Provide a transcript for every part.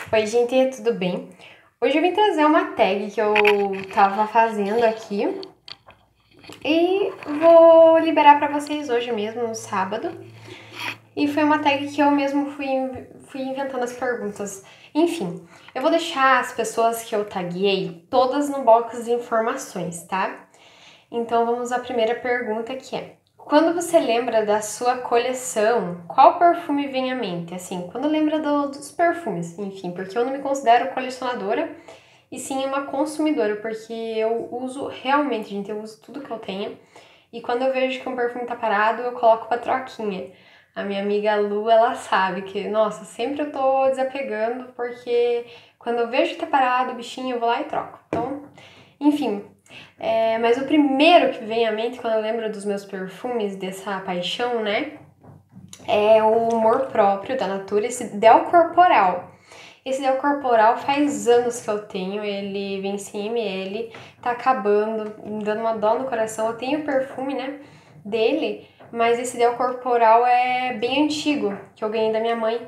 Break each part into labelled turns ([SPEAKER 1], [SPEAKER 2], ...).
[SPEAKER 1] Oi, gente, tudo bem? Hoje eu vim trazer uma tag que eu tava fazendo aqui e vou liberar pra vocês hoje mesmo, no sábado. E foi uma tag que eu mesmo fui inventando as perguntas. Enfim, eu vou deixar as pessoas que eu taguei todas no box de informações, tá? Então vamos à primeira pergunta que é: quando você lembra da sua coleção, qual perfume vem à mente? Assim, quando lembra dos perfumes, enfim, porque eu não me considero colecionadora e sim uma consumidora, porque eu uso realmente, gente, eu uso tudo que eu tenho. E quando eu vejo que um perfume tá parado, eu coloco pra troquinha. A minha amiga Lu, ela sabe que, nossa, sempre eu tô desapegando, porque quando eu vejo que tá parado o bichinho, eu vou lá e troco. Então, enfim, mas o primeiro que vem à mente quando eu lembro dos meus perfumes, dessa paixão, né? É o Amor Próprio da Natura, esse Del Corporal. Esse Del Corporal faz anos que eu tenho, ele vem 100 ml, tá acabando, me dando uma dó no coração. Eu tenho o perfume, né, dele, mas esse Del Corporal é bem antigo, que eu ganhei da minha mãe.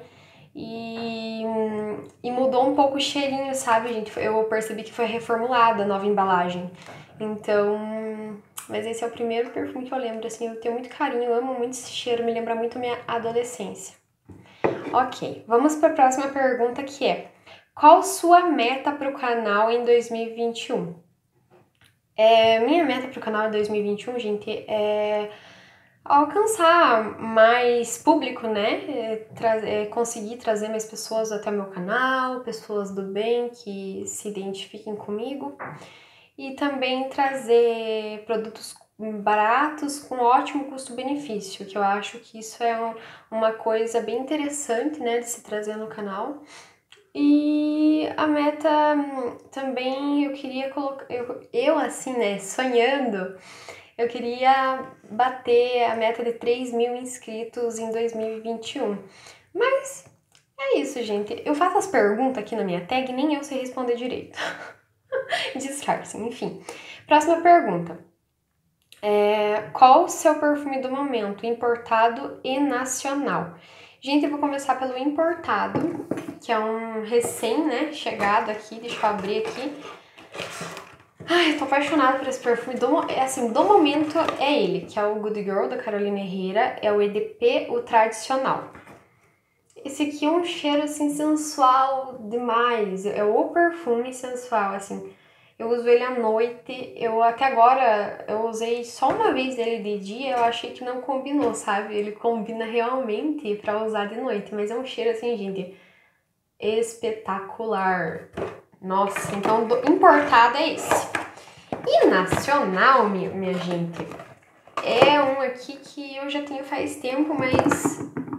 [SPEAKER 1] E mudou um pouco o cheirinho, sabe, gente? Eu percebi que foi reformulada a nova embalagem. Então, mas esse é o primeiro perfume que eu lembro, assim, eu tenho muito carinho, eu amo muito esse cheiro, me lembra muito minha adolescência. Ok, vamos para a próxima pergunta que é: qual sua meta para o canal em 2021? Minha meta para o canal em 2021, gente, é alcançar mais público, né? Conseguir trazer mais pessoas até o meu canal, pessoas do bem que se identifiquem comigo. E também trazer produtos baratos com ótimo custo-benefício, que eu acho que isso é uma coisa bem interessante, né, de se trazer no canal. E a meta também eu queria colocar, eu assim, né, sonhando, eu queria bater a meta de 3.000 inscritos em 2021. Mas é isso, gente. Eu faço as perguntas aqui na minha tag e nem eu sei responder direito. Disfarce, enfim. Próxima pergunta. Qual o seu perfume do momento, importado e nacional? Gente, eu vou começar pelo importado, que é um recém, né, chegado aqui. Deixa eu abrir aqui. Ai, eu tô apaixonada por esse perfume. Do momento é ele, que é o Good Girl, da Carolina Herrera. É o EDP, o tradicional. Esse aqui é um cheiro, assim, sensual demais. É o perfume sensual, assim. Eu uso ele à noite, até agora eu usei só uma vez ele de dia, eu achei que não combinou, sabe? Ele combina realmente pra usar de noite, mas é um cheiro assim, gente, espetacular. Nossa, então importado é esse. E nacional, minha gente, é um aqui que eu já tenho faz tempo, mas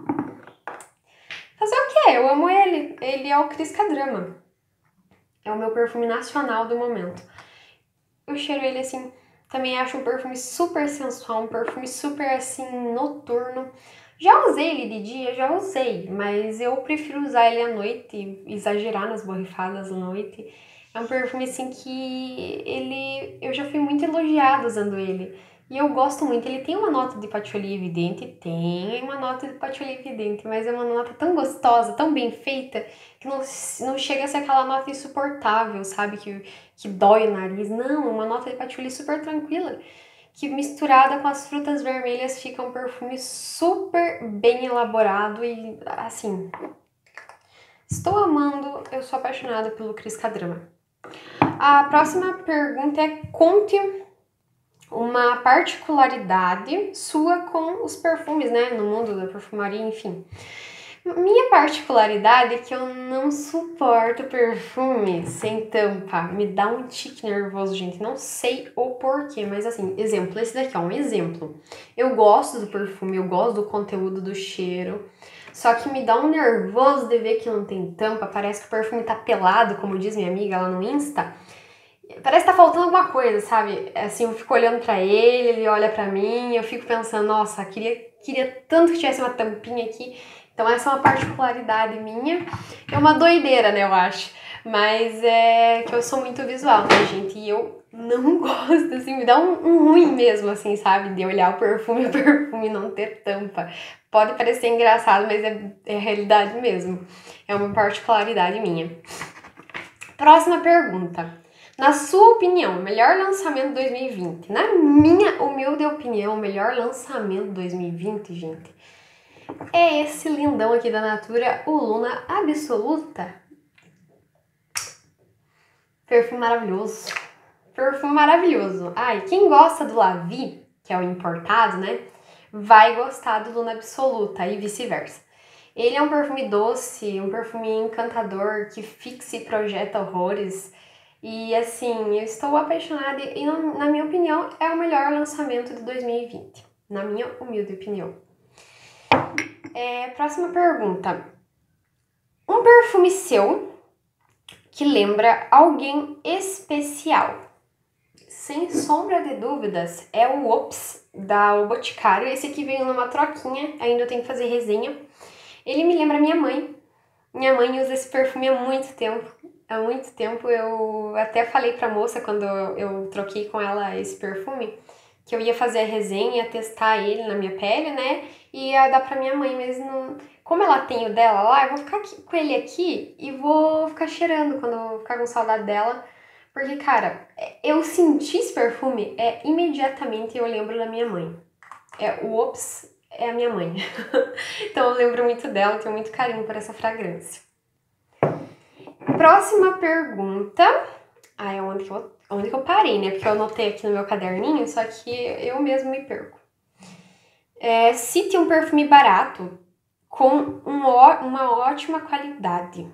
[SPEAKER 1] fazer o quê? Eu amo ele. Ele é o Crisca Drama. É o meu perfume nacional do momento. Eu cheiro ele assim, também acho um perfume super sensual, um perfume super assim, noturno. Já usei ele de dia, já usei, mas eu prefiro usar ele à noite, exagerar nas borrifadas à noite. É um perfume assim que eu já fui muito elogiada usando ele. E eu gosto muito, ele tem uma nota de patchouli evidente, tem uma nota de patchouli evidente, mas é uma nota tão gostosa, tão bem feita, que não chega a ser aquela nota insuportável, sabe? Que dói o nariz. Não, uma nota de patchouli super tranquila, que misturada com as frutas vermelhas fica um perfume super bem elaborado e, assim, estou amando, eu sou apaixonada pelo Crisca Drama. A próxima pergunta é: conte uma particularidade sua com os perfumes, né, no mundo da perfumaria, enfim. Minha particularidade é que eu não suporto perfume sem tampa. Me dá um tique nervoso, gente. Não sei o porquê, mas assim, exemplo, esse daqui é um exemplo. Eu gosto do perfume, eu gosto do conteúdo do cheiro, só que me dá um nervoso de ver que não tem tampa. Parece que o perfume tá pelado, como diz minha amiga lá no Insta. Parece que tá faltando alguma coisa, sabe? Assim, eu fico olhando pra ele olha pra mim, eu fico pensando, nossa, queria tanto que tivesse uma tampinha aqui. Então essa é uma particularidade minha. É uma doideira, né, eu acho. Mas é que eu sou muito visual, né, gente? E eu não gosto, assim, me dá um ruim mesmo, assim, sabe? De olhar o perfume não ter tampa. Pode parecer engraçado, mas é realidade mesmo. É uma particularidade minha. Próxima pergunta. Na sua opinião, o melhor lançamento de 2020? Na minha humilde opinião, o melhor lançamento de 2020, gente, é esse lindão aqui da Natura, o Luna Absoluta. Perfume maravilhoso. Perfume maravilhoso. Ai, quem gosta do La Vie, que é o importado, né, vai gostar do Luna Absoluta e vice-versa. Ele é um perfume doce, um perfume encantador, que fixa e projeta horrores. E assim, eu estou apaixonada e, na minha opinião, é o melhor lançamento de 2020. Na minha humilde opinião. Próxima pergunta. Um perfume seu que lembra alguém especial? Sem sombra de dúvidas, é o Ops da O Boticário. Esse aqui veio numa troquinha, ainda eu tenho que fazer resenha. Ele me lembra minha mãe. Minha mãe usa esse perfume há muito tempo. Há muito tempo. Eu até falei pra moça quando eu troquei com ela esse perfume que eu ia fazer a resenha, ia testar ele na minha pele, né? E ia dar pra minha mãe, mas não... Como ela tem o dela lá, eu vou ficar com ele aqui e vou ficar cheirando quando eu ficar com saudade dela. Porque, cara, eu senti esse perfume, imediatamente eu lembro da minha mãe. O Ops é a minha mãe. Então eu lembro muito dela, tenho muito carinho por essa fragrância. Próxima pergunta. É onde que eu parei, né? Porque eu anotei aqui no meu caderninho, só que eu mesmo me perco. Cite um perfume barato com uma ótima qualidade.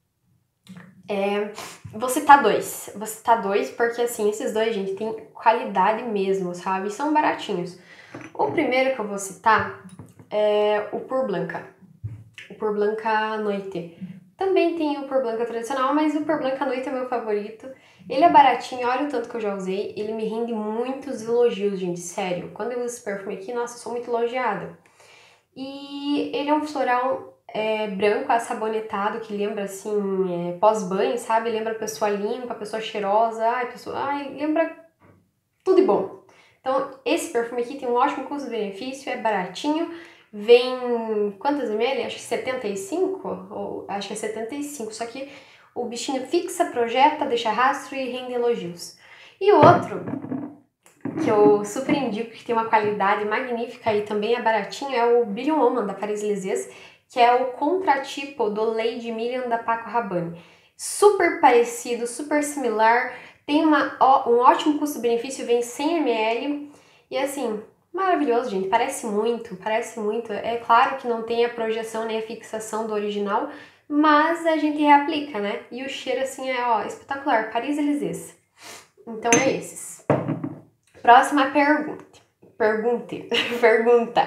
[SPEAKER 1] Vou citar dois. Vou citar dois porque, assim, esses dois, gente, tem qualidade mesmo, sabe? E são baratinhos. O primeiro que eu vou citar é o Pur Blanca. O Pur Blanca Noite. Também tem o Pur Blanca tradicional, mas o Pur Blanca Noite é meu favorito. Ele é baratinho, olha o tanto que eu já usei. Ele me rende muitos elogios, gente, sério. Quando eu uso esse perfume aqui, nossa, eu sou muito elogiada. E ele é um floral branco, assabonetado, que lembra, assim, pós-banho, sabe? Lembra a pessoa limpa, a pessoa cheirosa. Lembra tudo de bom. Então, esse perfume aqui tem um ótimo custo-benefício, é baratinho. Vem, quantos ml? Acho que 75? Ou, acho que é 75, só que o bichinho fixa, projeta, deixa rastro e rende elogios. E outro, que eu super indico, que tem uma qualidade magnífica e também é baratinho, é o Brilliant Woman, da Paris Lizès, que é o contratipo do Lady Million da Paco Rabanne. Super parecido, super similar, tem um ótimo custo-benefício, vem 100 ml e assim, maravilhoso, gente, parece muito. É claro que não tem a projeção nem a fixação do original, mas a gente reaplica, né? E o cheiro, assim, espetacular, Paris Lizès. Então é esses. Próxima pergunta. Pergunta.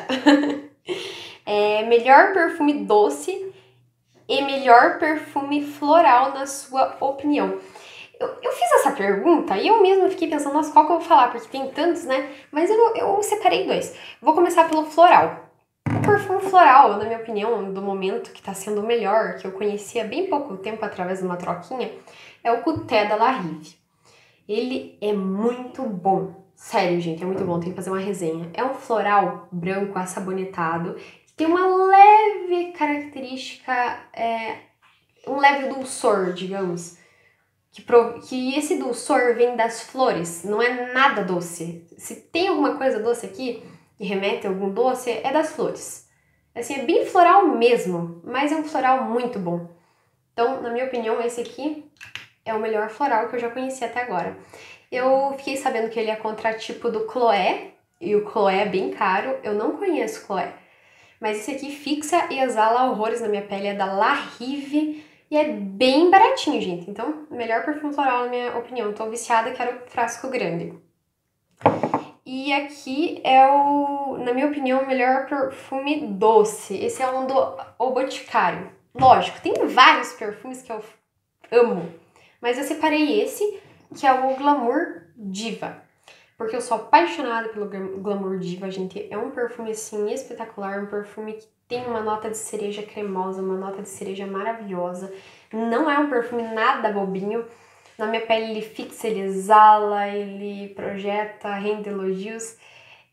[SPEAKER 1] Melhor perfume doce e melhor perfume floral na sua opinião? Eu fiz essa pergunta e eu mesma fiquei pensando, nossa, qual que eu vou falar? Porque tem tantos, né? Mas eu separei dois. Vou começar pelo floral. O perfume floral, na minha opinião, do momento que tá sendo o melhor, que eu conheci há bem pouco tempo através de uma troquinha, é o Couté da La Rive. Ele é muito bom. Sério, gente, é muito bom. Tem que fazer uma resenha. É um floral branco assabonetado que tem uma leve característica, um leve dulçor, digamos. Que esse dulçor vem das flores, não é nada doce. Se tem alguma coisa doce aqui, que remete a algum doce, é das flores. Assim, é bem floral mesmo, mas é um floral muito bom. Então, na minha opinião, esse aqui é o melhor floral que eu já conheci até agora. Eu fiquei sabendo que ele é contratipo do Chloé, e o Chloé é bem caro, eu não conheço Chloé. Mas esse aqui fixa e exala horrores na minha pele, é da La Rive, e é bem baratinho, gente. Então, melhor perfume floral, na minha opinião. Tô viciada, quero frasco grande. E aqui é na minha opinião, o melhor perfume doce. Esse é um do O Boticário. Lógico, tem vários perfumes que eu amo. Mas eu separei esse, que é o Glamour Diva. Porque eu sou apaixonada pelo Glamour Diva, gente. É um perfume, assim, espetacular. Um perfume que tem uma nota de cereja cremosa, uma nota de cereja maravilhosa. Não é um perfume nada bobinho. Na minha pele ele fixa, ele exala, ele projeta, rende elogios.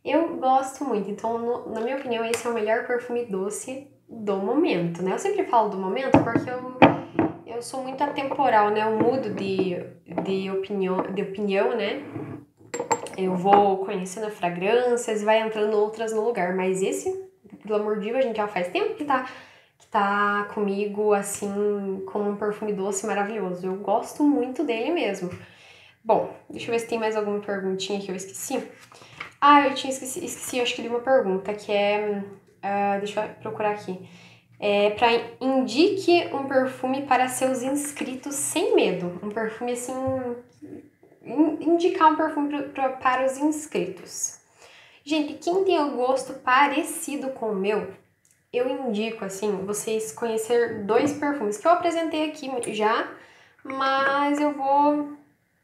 [SPEAKER 1] Eu gosto muito, então, na minha opinião, esse é o melhor perfume doce do momento, né? Eu sempre falo do momento porque eu sou muito atemporal, né? Eu mudo de opinião, né? Eu vou conhecendo fragrâncias e vai entrando outras no lugar, mas esse Glamour Diva, a gente já faz tempo que tá comigo, assim, como um perfume doce maravilhoso. Eu gosto muito dele mesmo. Bom, deixa eu ver se tem mais alguma perguntinha que eu esqueci. Ah, eu tinha esqueci, acho que de uma pergunta, que é... deixa eu procurar aqui. Para indique um perfume para seus inscritos sem medo. Um perfume, assim... Indicar um perfume para os inscritos. Gente, quem tem o gosto parecido com o meu, eu indico, assim, vocês conhecer 2 perfumes que eu apresentei aqui já, mas eu vou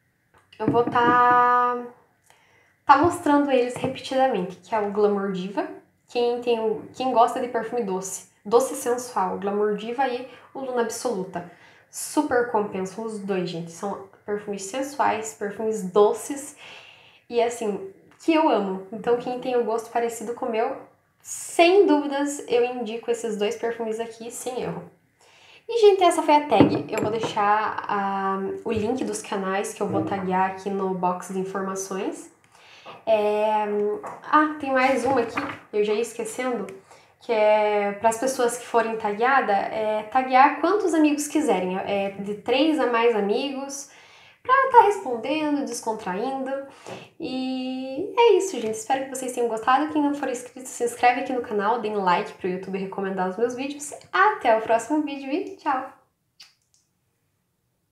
[SPEAKER 1] tá mostrando eles repetidamente, que é o Glamour Diva, quem gosta de perfume doce, doce sensual, Glamour Diva e o Luna Absoluta. Super compensam os dois, gente. São perfumes sensuais, perfumes doces e assim, que eu amo. Então, quem tem o gosto parecido com o meu, sem dúvidas, eu indico esses 2 perfumes aqui, sem erro. E, gente, essa foi a tag. Eu vou deixar o link dos canais que eu vou taguear aqui no box de informações. Tem mais uma aqui, eu já ia esquecendo, que é para as pessoas que forem tagueadas, taguear quantos amigos quiserem, de 3 a mais amigos, pra estar respondendo, descontraindo. E é isso, gente. Espero que vocês tenham gostado. Quem não for inscrito, se inscreve aqui no canal, deem like pro YouTube recomendar os meus vídeos. Até o próximo vídeo e tchau!